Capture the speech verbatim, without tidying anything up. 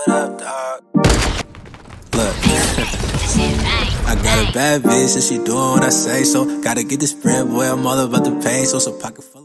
what up, dog? Look, I got a bad bitch and she doing what I say, so gotta get this bread, boy. I'm all about the pay, so so pocket full.